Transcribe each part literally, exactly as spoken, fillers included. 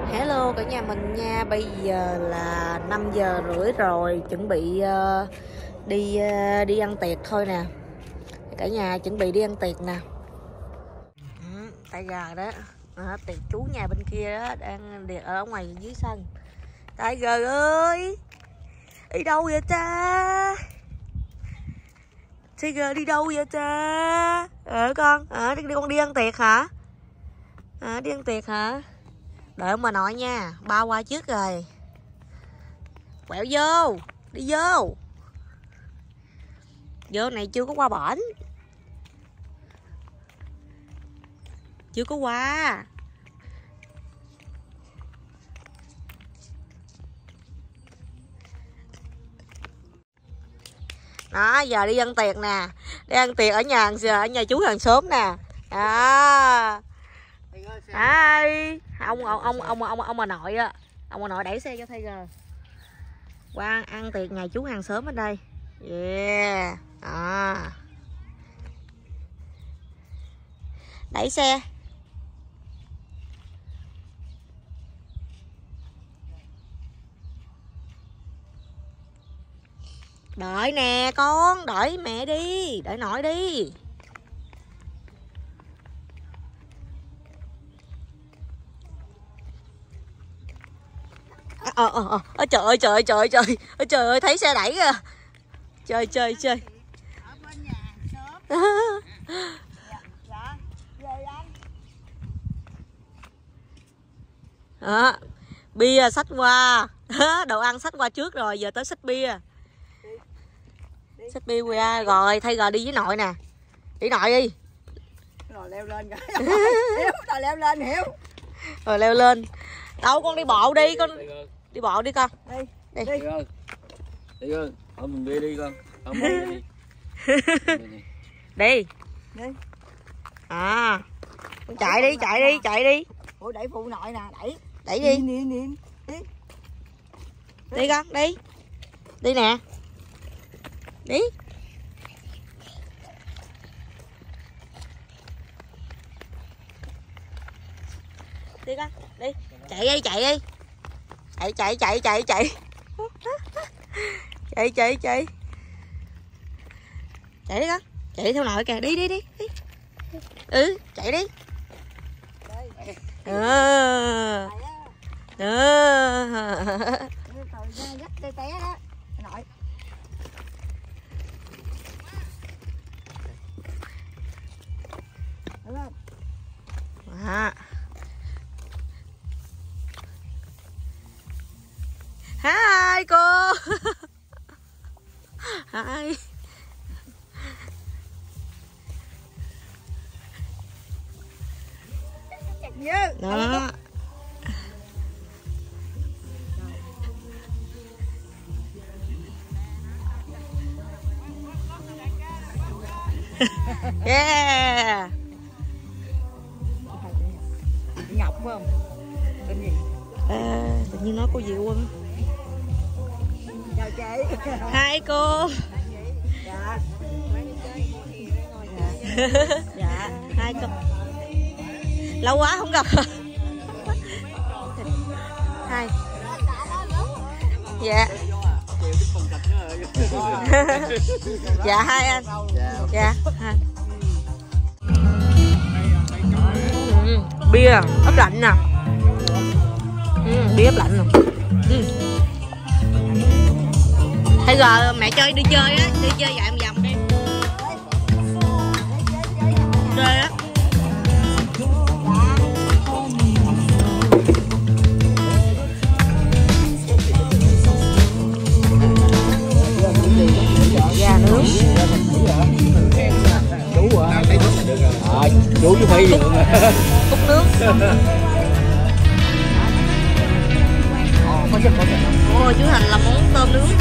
Hello cả nhà mình nha. Bây giờ là năm giờ rưỡi rồi, chuẩn bị uh, đi uh, đi ăn tiệc thôi nè. Cả nhà chuẩn bị đi ăn tiệc nè. Ừ, tay gà đó. À, tiệc chú nhà bên kia đó đang điệt ở ngoài dưới sân. Tiger ơi, đi đâu vậy ta? Tiger đi đâu vậy ta? Ờ con, ờ đi con đi ăn tiệc hả? À, đi ăn tiệc hả? Đợi ông bà nội nha, ba qua trước rồi. Quẹo vô, đi vô. Vô này chưa có qua bển. Chưa có qua. Đó, giờ đi ăn tiệc nè. Đi ăn tiệc ở nhà ở nhà chú hàng xóm nè. À. Hai. Ông ông ông ông ông ông bà nội á. Ông bà nội đẩy xe cho Tiger. Qua ăn tiệc nhà chú hàng xóm ở đây. Yeah. Đó. Đẩy xe. Đợi nè con, đợi mẹ đi, đợi nội đi. Ờ ờ ờ ờ trời ơi trời ơi trời ơi trời ơi trời ơi thấy xe đẩy kìa. Trời trời trời. Ở bên nhà sớm. Dạ, dạ, về anh. Đó, bia xách qua. Đồ ăn xách qua trước rồi, giờ tới xách bia. Xách bia qua rồi, thay rồi đi với nội nè. Đi nội đi. Rồi leo lên rồi. Hiếu, rồi leo lên Hiếu. Rồi leo lên. Đâu con đi bộ đi con. Đi bộ đi con. Đi. Đi. Đi. Đi con. Ở mình bia đi con. Ở mình đi. Đi. Đi. À. Con chạy đi, chạy đi, chạy đi. Ủa đẩy phụ nội nè, đẩy. Đẩy đi. Đi, đi, đi. Đi. Đi con, đi. Đi nè. Đi. Đi con, đi. Chạy đi, chạy đi. Chạy chạy chạy chạy chạy. Chạy chạy chạy. Chạy đi con. Chạy theo nội kìa, đi đi đi. đi. Ừ, chạy đi. Ờ. Ờ. Dắt té té đó. Nội. Đúng không? À. Hi cô. Hi. Đó. Yeah. Ngọc phải không? Tên gì? À, tự nhiên nói cô gì quên. Chào chị. Hai cô. Dạ. Dạ, hai cô. Lâu quá không gặp. Hai. Dạ. Dạ hai anh. Dạ hai. Ừ, bia ấp lạnh nè. Ừ, bia ấp lạnh nè. Ừ. Hay giờ mẹ chơi đi chơi á, đi chơi dạo một vòng đi. Chơi á. Gà nướng. Chú à. À, chú với Phi Cúc, cúc nướng. Ồ, chú Thành làm món tôm nướng.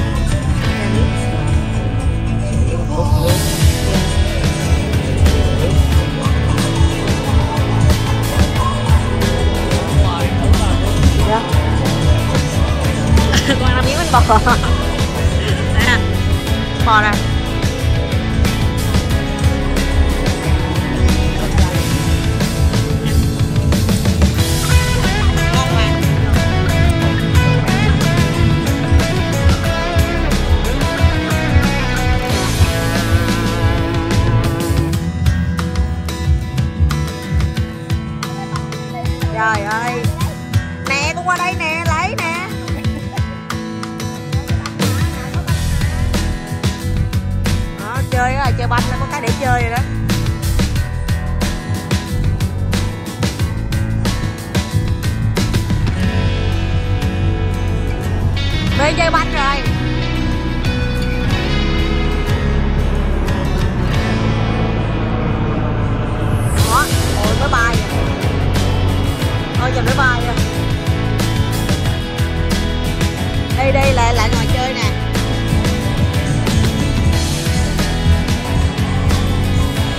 Dạ. Con làm miếng bánh bò. Nè, bò nè. Ngon mà. qua đây nè, lấy nè. Đó, chơi á, chơi banh nó có cái để chơi rồi đó. Mê chơi banh rồi. Đó, ôi mới bay rồi. Thôi giờ mới bay rồi. Đây đây lại lại ngồi chơi nè.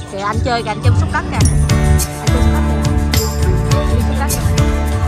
Kìa anh chơi kìa, anh chân xúc đất kìa. Anh chân xúc đất kìa. Đi xúc đất kìa.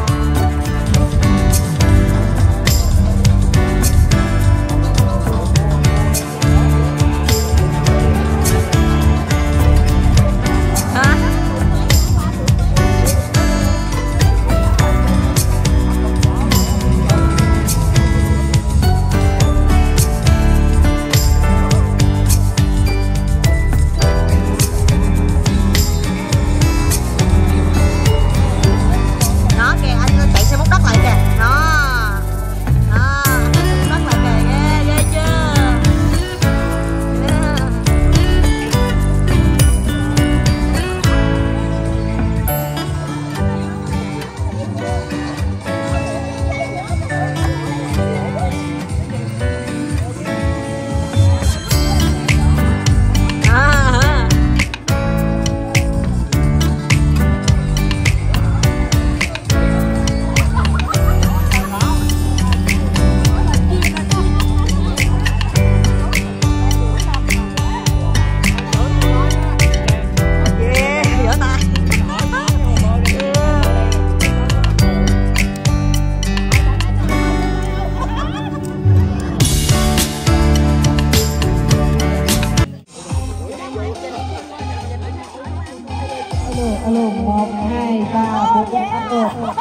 alo một hai ba bốn năm một.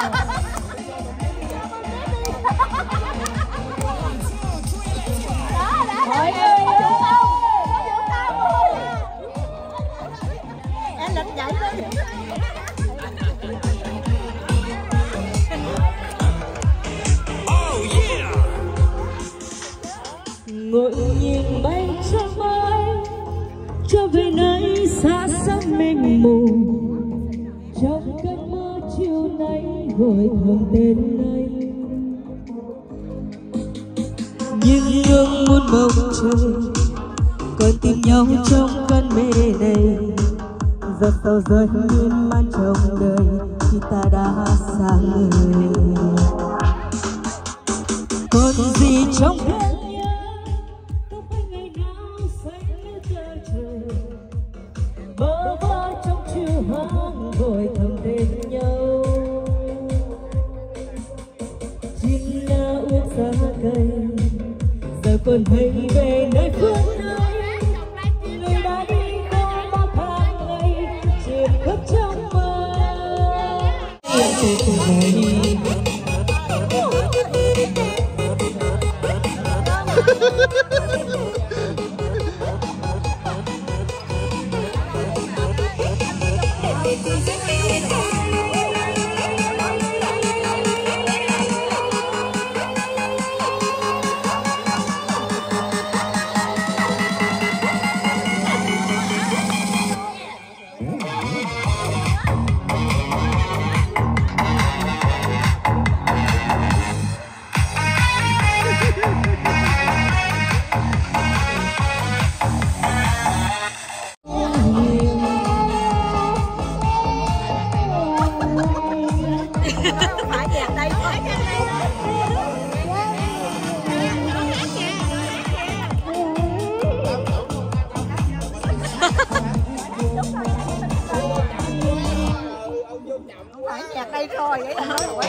Em định chạy đi. Ngồi nhìn bay trong mây cho về nơi xa xăm mênh mùng, trong cơn mơ chiều nay gọi thầm tên anh. Nhưng ương muôn mong trời còn tìm nhau trong cơn mê này, giọt sầu rơi miên man trong đời khi ta đã xa người. Còn gì trong thương nhớ không phải ngày nào xanh như trời trời, bơ vơ trong chiều hoang gọi thầm tên nhau. Chim đã uống xa cây giờ còn thấy về nơi phương ấy, người đã đi không bao tháng ngày chìm khắp trong mơ. Phải nhạc đây rồi vậy đó rồi.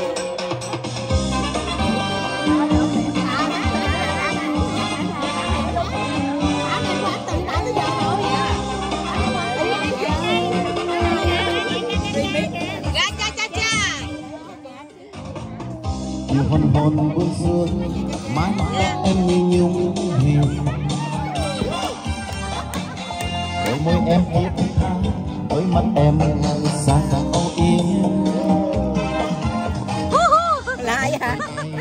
Nhiều hôn hôn buông xuống mái mắt em như nhung hiền, đôi môi em thiết tha, đôi mắt em ngày xa âu yếm. Lại hả?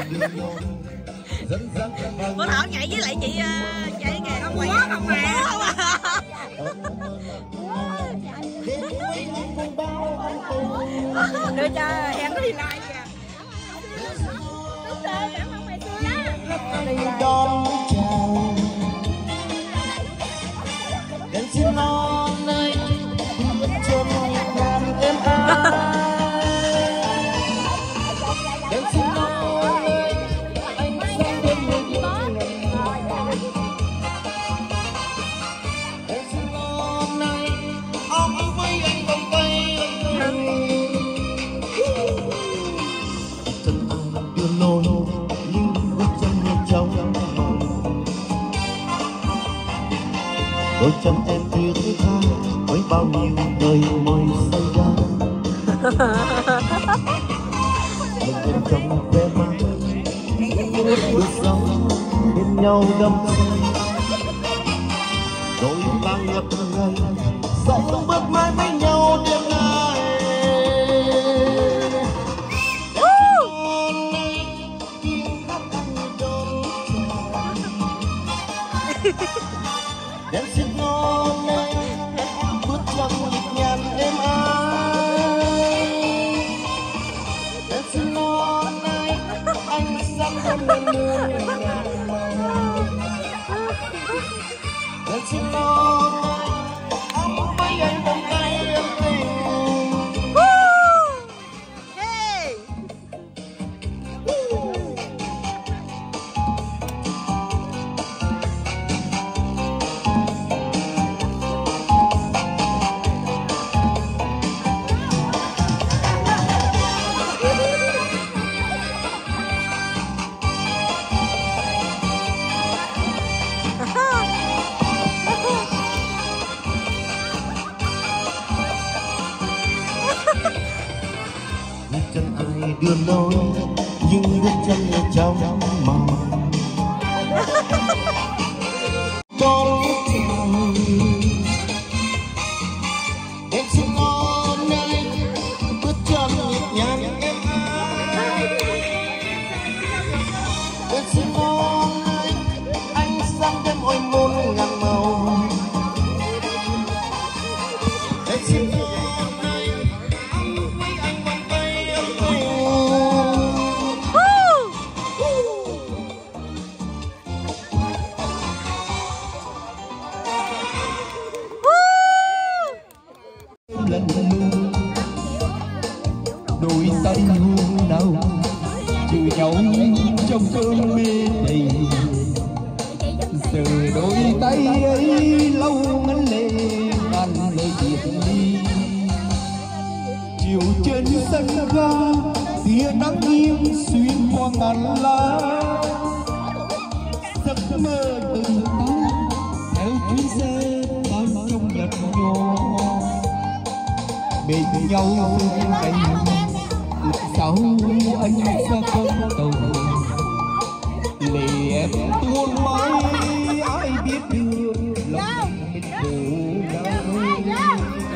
Cô Thảo nhảy với lại chị chạy kìa, không quay không mẹ không à. Đưa cho em có đi like kìa. Đúng rồi, cảm ơn mày xưa đó. Đón chào đến xin non ơi chân đàn em ai, đến xin non ơi anh sẽ đến người con. Đến xin non ơi bao nhiêu đời mới xảy ra. Mình bên trong ve mang bước sống bên nhau đắm say, đôi ta ngập ngây sống bước mãi với nhau đêm nay. Đêm xin ngon nay bước trong nhịp nhàng êm ái. Đêm xin ngon nay anh sáng đêm lên muôn ngàn màu. Đêm xin ngon nay anh với anh vòng tay em tình. Chân ai đưa lối nhưng bước chân ở trong màu con trời. Em xin ngon nay bước chân nhịp nhàng em ái. Em xin ngon nay anh sáng đêm ôi muôn ngàn màu. Em xin lần luôn đôi tay hôn nào chịu nhau trong cơn mê tình. Giờ đôi tay ấy lâu ngấn lệ ngàn lời biệt ly. Chiều trên sân ga tia nắng nghiêng xuyên qua ngàn lá. Giấc mơ từng ta theo chuyến xe tan trong nhật nhòa. Bên nhau phương anh sao anh ra con tàu lệ em tuôn mãi ai biết được lòng mình khổ đau.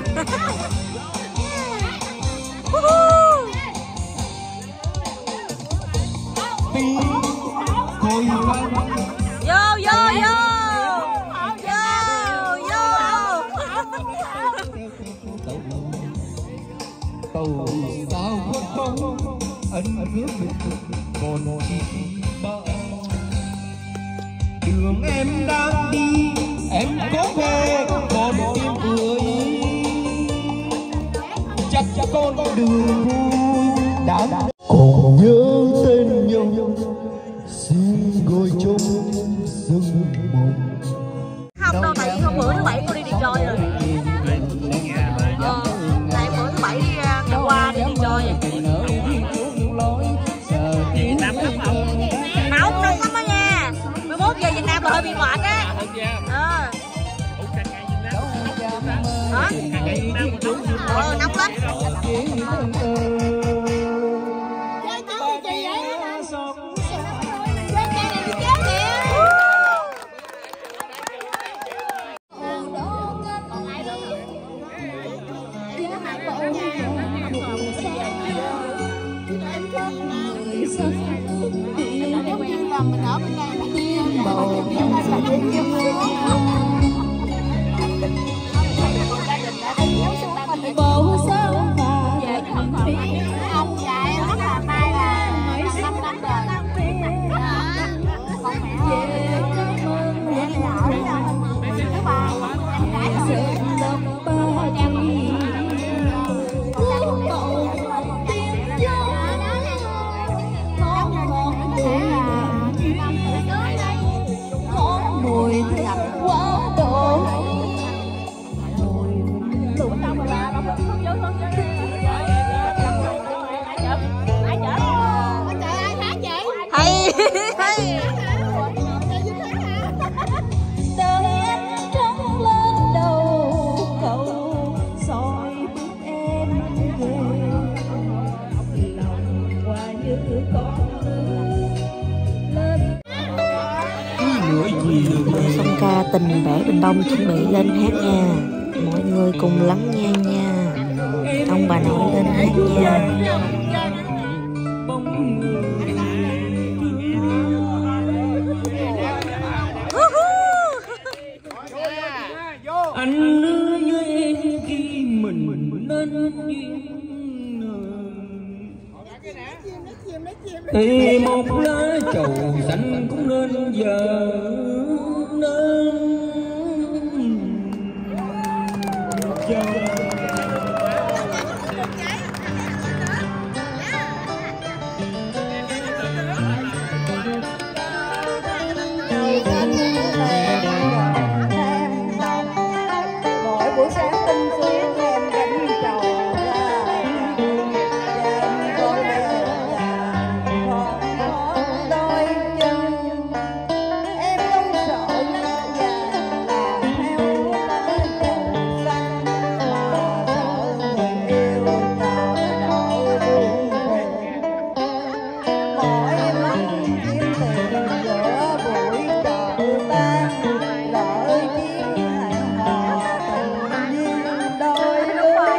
Tiếng còi vang Vô vô vô tàu sao khuất bóng ân ước mình còn chi ba. Đường em đang đi em có nghe còn tiếng cười. Chắc con đường đã còn nhớ tên nhau xin ngồi chung rừng mộng. Không đâu, tại vì hôm bữa thứ bảy cô đi đi chơi rồi. Ờ, tại bữa thứ bảy đi ngày qua đi đi chơi vậy. Nóng nóng lắm đó nha. mười mốt giờ Việt Nam là hơi bị mệt á. Ờ. Hả? Ờ, nóng lắm. Mình ở bên đây là tim bầu bầu sớm và ông dạy rất là may là năm năm rồi. Con mẹ về cảm ơn mẹ nhỏ thứ ba em gái rồi mùi thật quá độ Tình Rẽ Bình Đông chuẩn bị lên hát nha. Mọi người cùng lắng nghe nha. Ông bà nội lên hát nha. Anh hứa với em khi mình nên duyên thì một lá trầu xanh cũng nên giờ nên chờ. Buổi sáng tinh xuyến em đánh trầu ra em có lẽ còn có đôi chân em không sợ nắng vàng làm theo tới trầu xanh mà sợ người yêu ta đỡ buồn phiền mỗi mắt kiếm tiền giữa buổi chợ tan lỡ chiếc hẹn hò đôi đôi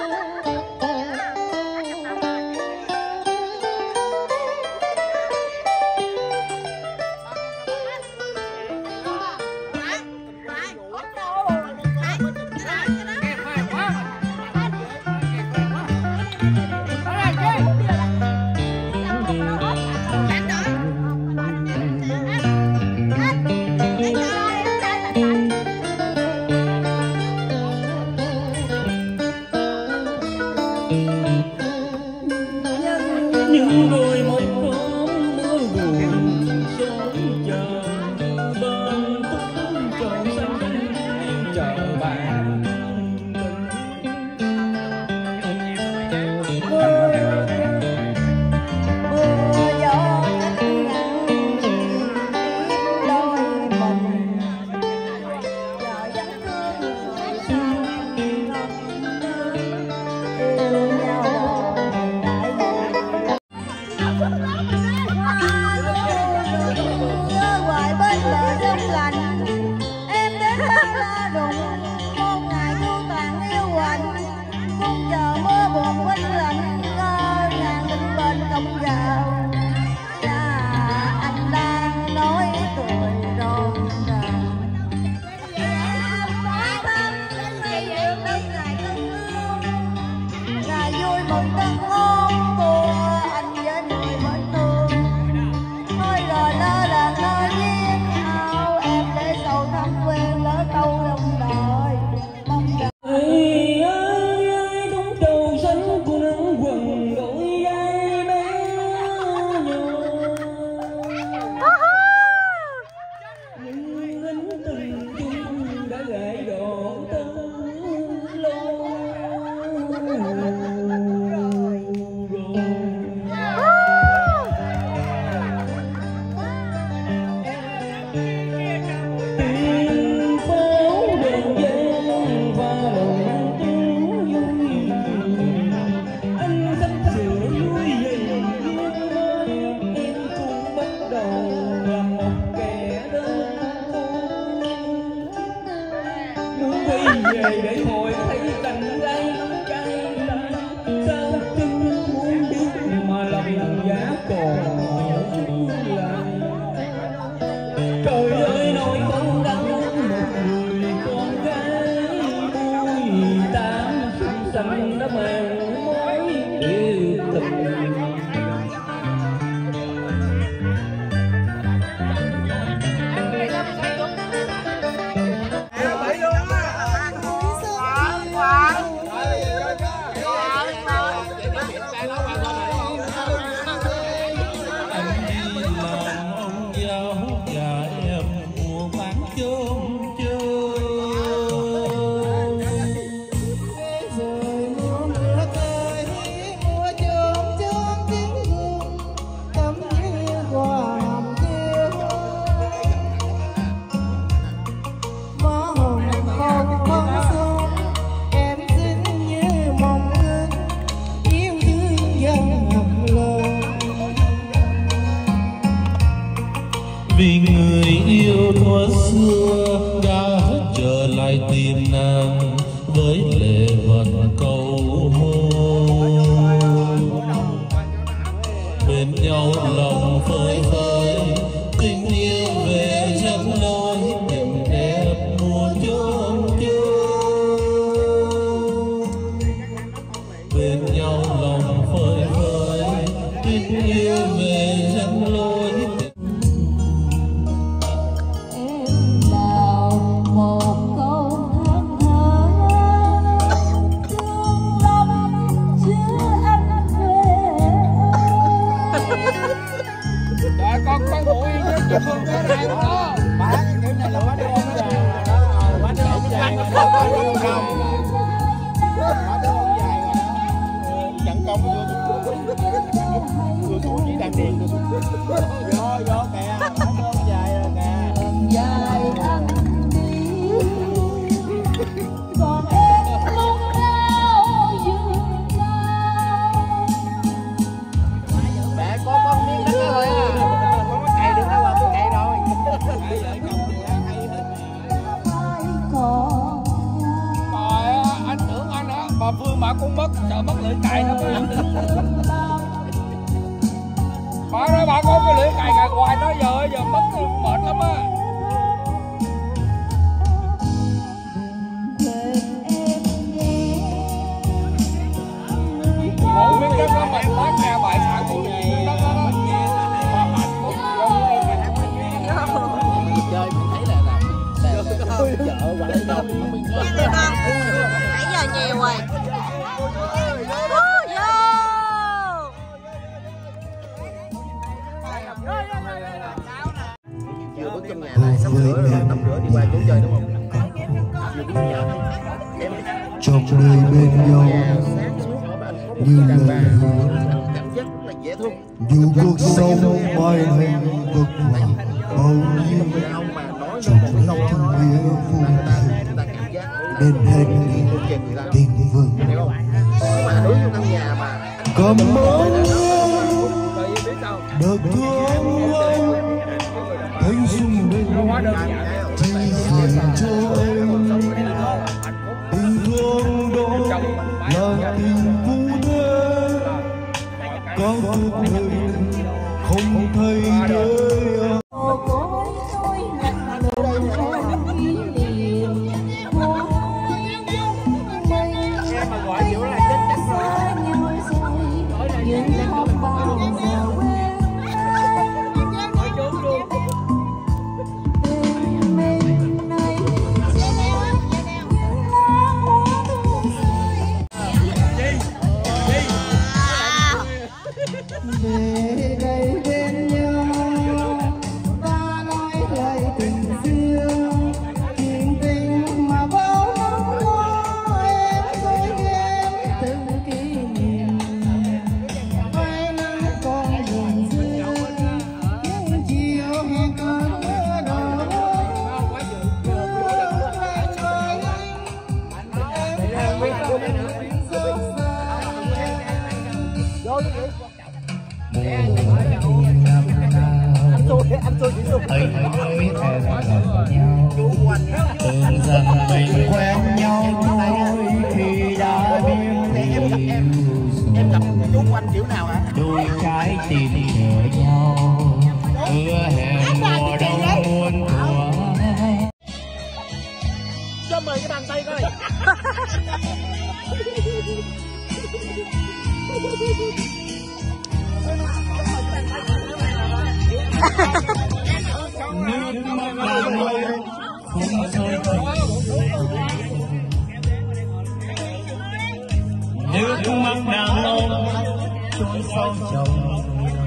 những đôi một hôm mưa buồn sớm chờ bên túc trầu xanh chờ bạn mưa gió ngăn đôi mình giờ vẫn thương người sao yêu nhau đại nhớ hoài bên bờ đông lạnh em đến la đụng một ngày cô tàn yêu hoành không chờ mưa buồn quanh lạnh ngơ ngàn định bên công gạo anh đang nói cười rộn ràng ngày vui mừng tân hôn của anh với người mới thương thôi rồi lơ là lơ duyên áo em để sầu thăm quen lỡ câu lòng đời mong rằng ơi ơi ơi đúng trầu xanh của nắng quần đôi vai bé nhỏ những ánh tình chung đã gãy đổ tơ lâu tiếng phố đèn vang và lòng tiếng vui anh sắp sửa vui dậy duyên mới em cũng bắt đầu là một kẻ đơn muốn quay về để hồi thấy cảnh đây cay đắng sao chân muốn biết mà lòng giá còn lại trời ơi nỗi khổ đau một người con gái môi tám xinh xắn đã mang mối yêu tình rồi mưa mưa mượn câu hôn bên nhau lòng phơi phới tình yêu về chân lối tình đẹp muôn chốn chốn bên nhau lòng phơi phới tình yêu về chân lối. Con con ngủ yên chứ chị Phương có ai không có. Bà cái kiểu này là bà đưa ông về rồi đó. Bà đưa ông về rồi đó. Bà đưa ông về rồi đó. Chẳng công vừa vừa xuống với đàn điền vừa xuống. Vô vô kìa, bà đưa ông về rồi kìa. Dài anh đi còn em lúc nào dừng cao. Mẹ có có miếng đất đó thôi à. Không có cày được đâu mà tôi cày rồi. Hai vợ chồng thì hay hết. Trời ơi, anh tưởng anh á, bà Phương bà cũng mất, sợ mất lưỡi cày đó mà. Bà nói bà có cái lưỡi cày cày hoài đó giờ giờ mất mệt lắm á. Một miếng đất đó mình phát ra bài sản của miếng đất đó đó. Bà hạnh phúc chơi mình thấy là là chợ quả lên đâu không biết Nghe này con, nãy giờ nhiều rồi. Vô, vô. vừa bước trong nhà này sắp sửa tắm rửa đi qua chỗ chơi đúng không? Vừa bước giờ em Trong đời bên nhau như lời hứa, cảm giác rất là dễ thương. dù cuộc sống mai hành vực vả bao nhiêu trong lòng thương nghĩa vô thường bên hình tình vương Mà đối với căn nhà mà cảm ơn được thương anh thanh xuân mình chỉ dành cho em tình thương đó là tình phú thế có cuộc đời không thay đổi. Về đây bên nhau ta nói lời tình xưa, chuyện tình mà bao năm qua em tôi em từng kỷ niệm. Hai năm còn buồn xưa những chiều hẹn cờ đỏ Ấy ấy em gặp nhau tưởng rằng mình quen nhau thôi khi đã biết yêu em gặp rồi chú của anh kiểu nào hả? đôi trái tim chờ nhau hứa hẹn mùa đông muôn thuở. Cho mời cái bàn tay coi. Nước mắt làm mây không rơi nước mắt đàn ông trôi sâu chồng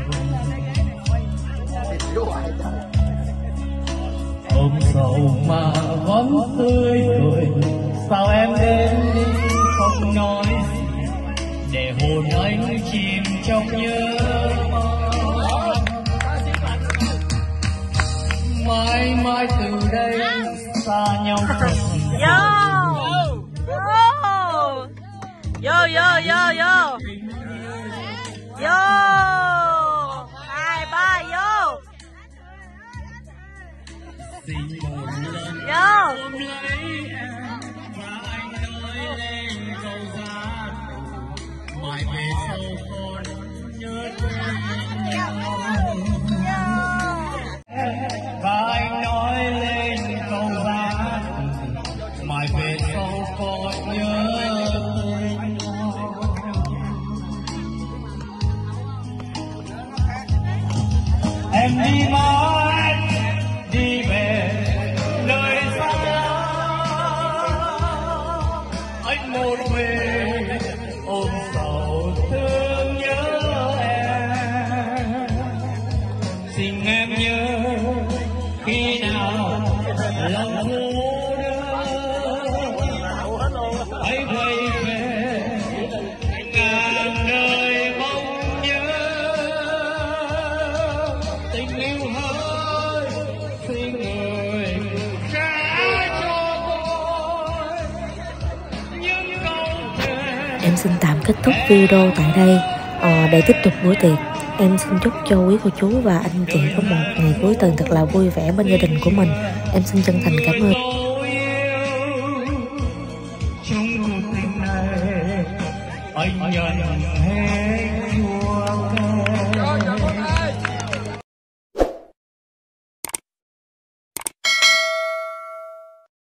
ôm sầu mà vẫn tươi cười sao em đến đi không nói để hồn anh chìm trong nhớ mãi mãi từ đây xa nhau. Vô vô vô vô vô vô hai ba vô vô hãy quay về ngàn đời mong nhớ tình yêu hỡi xin người trả cho tôi những câu thề. Em xin tạm kết thúc video tại đây. Ờ, để tiếp tục bữa tiệc, em xin chúc cho quý cô chú và anh chị có một ngày cuối tuần thật là vui vẻ bên gia đình của mình. Em xin chân thành cảm ơn. Trong cuộc tình này anh nhận thế